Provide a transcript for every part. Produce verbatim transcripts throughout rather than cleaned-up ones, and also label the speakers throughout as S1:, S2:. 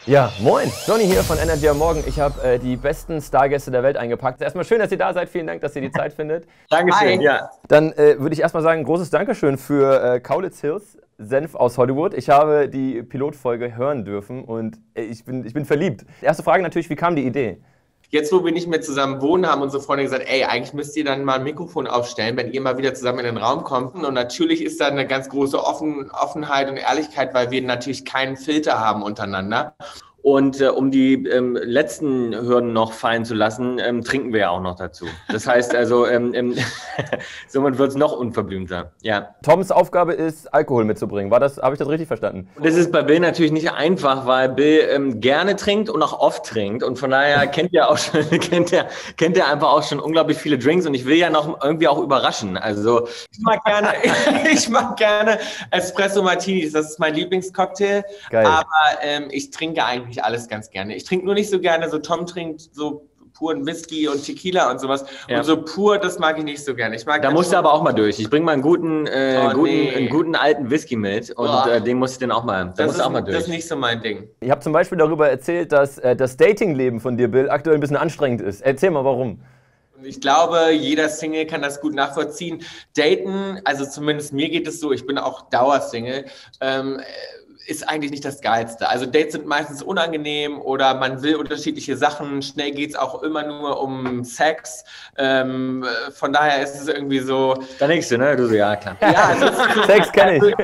S1: Ja, moin, Johnny hier von Energy am Morgen. Ich habe äh, die besten Stargäste der Welt eingepackt. Erstmal schön, dass ihr da seid. Vielen Dank, dass ihr die Zeit findet.
S2: Dankeschön, Hi. ja.
S1: Dann äh, würde ich erstmal sagen, großes Dankeschön für äh, Kaulitz Hills, Senf aus Hollywood. Ich habe die Pilotfolge hören dürfen und äh, ich, bin, ich bin verliebt. Erste Frage natürlich, wie kam die Idee?
S2: Jetzt, wo wir nicht mehr zusammen wohnen, haben unsere Freunde gesagt, ey, eigentlich müsst ihr dann mal ein Mikrofon aufstellen, wenn ihr mal wieder zusammen in den Raum kommt. Und natürlich ist da eine ganz große Offen Offenheit und Ehrlichkeit, weil wir natürlich keinen Filter haben untereinander. Und äh, um die ähm, letzten Hürden noch fallen zu lassen, ähm, trinken wir ja auch noch dazu. Das heißt also, ähm, ähm, somit wird es noch unverblümter. Ja.
S1: Toms Aufgabe ist, Alkohol mitzubringen. War das, habe ich das richtig verstanden?
S2: Das ist bei Bill natürlich nicht einfach, weil Bill ähm, gerne trinkt und auch oft trinkt. Und von daher kennt er auch schon, kennt er, kennt er einfach auch schon unglaublich viele Drinks. Und ich will ja noch irgendwie auch überraschen. Also ich mag gerne, ich mag gerne Espresso Martinis. Das ist mein Lieblingscocktail.
S1: Geil.
S2: Aber ähm, ich trinke eigentlich alles ganz gerne. Ich trinke nur nicht so gerne, so Tom trinkt so puren Whisky und Tequila und sowas. Ja. Und so pur, das mag ich nicht so gerne. Ich mag
S3: da musst du aber auch mal durch. Ich bringe mal einen guten, äh,
S2: oh,
S3: guten,
S2: nee.
S3: einen guten alten Whisky mit und
S2: oh.
S3: äh, den musst du dann auch mal, da
S2: das
S3: musst
S2: ist,
S3: auch mal durch.
S2: Das ist nicht so mein Ding.
S1: Ich habe zum Beispiel darüber erzählt, dass äh, das Datingleben von dir, Bill, aktuell ein bisschen anstrengend ist. Erzähl mal, warum.
S2: Ich glaube, jeder Single kann das gut nachvollziehen. Daten, also zumindest mir geht es so, ich bin auch Dauersingle, ähm, ist eigentlich nicht das Geilste. Also Dates sind meistens unangenehm oder man will unterschiedliche Sachen. Schnell geht es auch immer nur um Sex. Ähm, von daher ist es irgendwie so...
S3: Da nickst du, ne? Du so, ja, klar.
S2: Ja, also so,
S1: Sex kenne ich.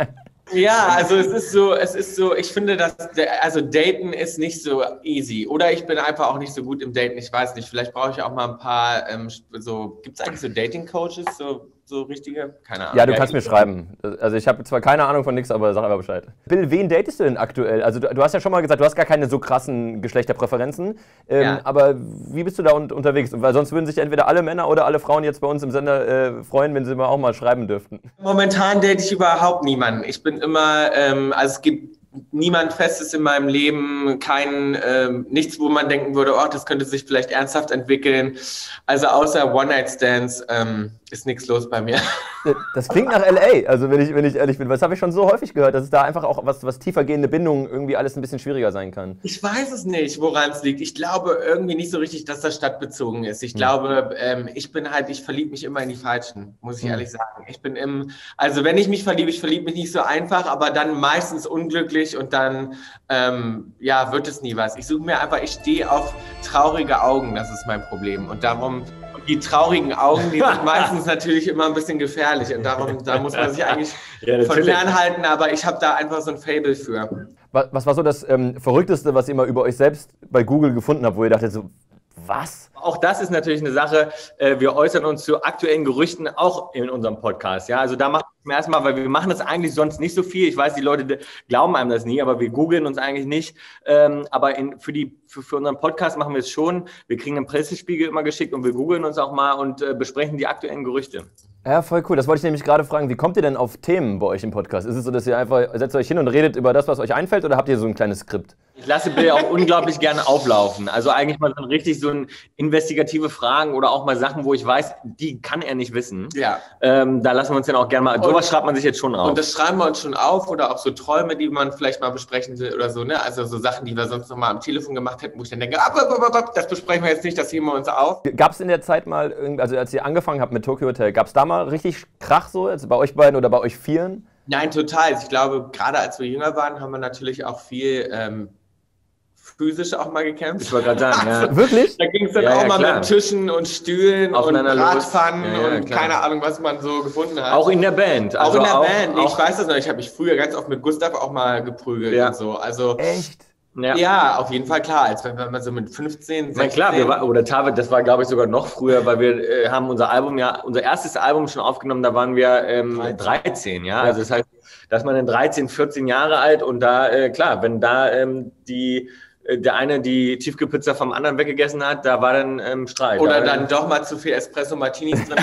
S2: Ja, also es ist so, es ist so, ich finde, dass, also Daten ist nicht so easy. Oder ich bin einfach auch nicht so gut im Daten, ich weiß nicht. Vielleicht brauche ich auch mal ein paar, ähm, so, gibt es eigentlich so Dating-Coaches, so, so richtige? Keine Ahnung.
S1: Ja, du kannst mir schreiben. Also ich habe zwar keine Ahnung von nichts, aber sag einfach Bescheid. Bill, wen datest du denn aktuell? Also du, du hast ja schon mal gesagt, du hast gar keine so krassen Geschlechterpräferenzen. Ähm,
S2: ja.
S1: Aber wie bist du da un unterwegs? Weil sonst würden sich entweder alle Männer oder alle Frauen jetzt bei uns im Sender äh, freuen, wenn sie mal auch mal schreiben dürften.
S2: Momentan date ich überhaupt niemanden. Ich bin immer, ähm, also es gibt niemand Festes in meinem Leben, kein, ähm, nichts, wo man denken würde, oh, das könnte sich vielleicht ernsthaft entwickeln. Also außer One-Night-Stands ähm, ist nichts los bei mir.
S1: Das klingt nach L A, also wenn ich, wenn ich ehrlich bin. Das habe ich schon so häufig gehört, dass es da einfach auch was, was tiefergehende Bindungen irgendwie alles ein bisschen schwieriger sein kann.
S2: Ich weiß es nicht, woran es liegt. Ich glaube irgendwie nicht so richtig, dass das stadtbezogen ist. Ich glaube, ähm, ich bin halt, ich verliebe mich immer in die Falschen, muss ich
S1: hm.
S2: ehrlich sagen. Ich bin im, also wenn ich mich verliebe, ich verliebe mich nicht so einfach, aber dann meistens unglücklich und dann, ähm, ja, wird es nie was. Ich suche mir einfach, ich stehe auf traurige Augen, das ist mein Problem. Und darum, die traurigen Augen, die sind meistens natürlich immer ein bisschen gefährlich und darum, da muss man sich eigentlich ja, von fernhalten, aber ich habe da einfach so ein Faible für.
S1: Was, was war so das ähm, Verrückteste, was ihr mal über euch selbst bei Google gefunden habt, wo ihr dachtet so, was?
S3: Auch das ist natürlich eine Sache, äh, wir äußern uns zu aktuellen Gerüchten auch in unserem Podcast. Ja, also da machen wir es erstmal, weil wir machen das eigentlich sonst nicht so viel. Ich weiß, die Leute glauben einem das nie, aber wir googeln uns eigentlich nicht. Ähm, aber in, für, die, für, für unseren Podcast machen wir es schon. Wir kriegen einen Pressespiegel immer geschickt und wir googeln uns auch mal und äh, besprechen die aktuellen Gerüchte.
S1: Ja, voll cool. Das wollte ich nämlich gerade fragen. Wie kommt ihr denn auf Themen bei euch im Podcast? Ist es so, dass ihr einfach, setzt euch hin und redet über das, was euch einfällt, oder habt ihr so ein kleines Skript?
S3: Ich lasse Bill auch unglaublich gerne auflaufen. Also eigentlich mal so ein richtig so ein investigative Fragen oder auch mal Sachen, wo ich weiß, die kann er nicht wissen.
S2: Ja.
S3: Ähm, da lassen wir uns dann auch gerne mal, und, sowas schreibt man sich jetzt schon auf.
S2: Und das schreiben wir uns schon auf oder auch so Träume, die man vielleicht mal besprechen will oder so, ne? Also so Sachen, die wir sonst noch mal am Telefon gemacht hätten, wo ich dann denke, ab, ab, ab, ab, das besprechen wir jetzt nicht, das heben wir uns auf.
S1: Gab es in der Zeit mal, also als ihr angefangen habt mit Tokyo Hotel, gab es da mal richtig Krach so, also bei euch beiden oder bei euch Vieren?
S2: Nein, total. Ich glaube, gerade als wir jünger waren, haben wir natürlich auch viel ähm, physisch auch mal gekämpft.
S3: Ich wollte gerade sagen, ja.
S1: Also, wirklich?
S2: Da ging es dann
S3: ja,
S2: auch
S3: ja,
S2: mal
S3: klar.
S2: mit Tischen und Stühlen und Radpfannen
S3: ja, ja,
S2: und keine Ahnung, was man so gefunden hat.
S3: Auch in der Band.
S2: Also auch in der
S3: auch,
S2: Band.
S3: Auch
S2: ich weiß das noch. Ich habe mich früher ganz oft mit Gustav auch mal geprügelt
S3: ja.
S2: und so. Also
S1: echt?
S2: Ja. ja, auf jeden Fall klar. Als wenn man so mit fünfzehn, sechzehn...
S3: Na klar, wir war, oder Tave, das war glaube ich sogar noch früher, weil wir äh, haben unser Album ja, unser erstes Album schon aufgenommen, da waren wir ähm, dreizehn, ja. Also das heißt, dass man dann dreizehn, vierzehn Jahre alt und da, äh, klar, wenn da ähm, die der eine die Tiefkühlpizza vom anderen weggegessen hat, da war dann ähm, Streit.
S2: Oder da dann doch mal zu viel Espresso Martinis drin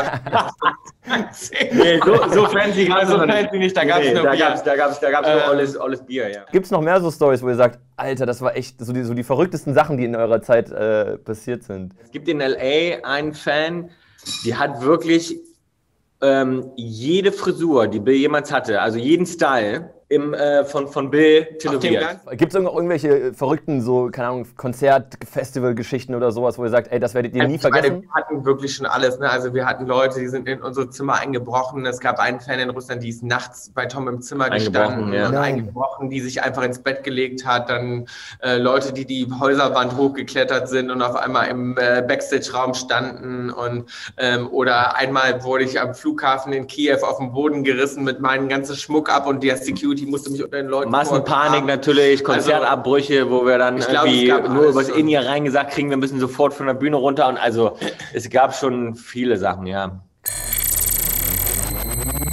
S2: waren.
S3: nee, so, so fancy gab es
S2: so fancy nicht, da gab es
S3: nee,
S2: nur
S3: da
S2: Bier.
S3: Gab's, da gab es da gab's
S2: ähm,
S3: nur olles, olles Bier, ja.
S1: Gibt es noch mehr so Storys, wo ihr sagt, Alter, das war echt so die, so die verrücktesten Sachen, die in eurer Zeit äh, passiert sind?
S3: Es gibt in L A einen Fan, die hat wirklich ähm, jede Frisur, die Bill jemals hatte, also jeden Style, im, äh, von, von Bill tätowiert.
S1: Gibt es irgendwelche verrückten, so, keine Ahnung, Konzert-, Festival-Geschichten oder sowas, wo ihr sagt, ey, das werdet ihr nie
S2: also,
S1: vergessen?
S2: Wir hatten wirklich schon alles, ne? Also wir hatten Leute, die sind in unsere Zimmer eingebrochen. Es gab einen Fan in Russland, die ist nachts bei Tom im Zimmer gestanden
S3: ja.
S2: und eingebrochen, die sich einfach ins Bett gelegt hat. Dann äh, Leute, die die Häuserwand hochgeklettert sind und auf einmal im äh, Backstage-Raum standen. Und, ähm, oder einmal wurde ich am Flughafen in Kiew auf den Boden gerissen mit meinem ganzen Schmuck ab und der Security musste mich unter den Leuten
S3: Massenpanik natürlich, Konzertabbrüche, also, wo wir dann irgendwie glaub, nur übers In-Ear reingesagt kriegen, wir müssen sofort von der Bühne runter und also es gab schon viele Sachen, ja.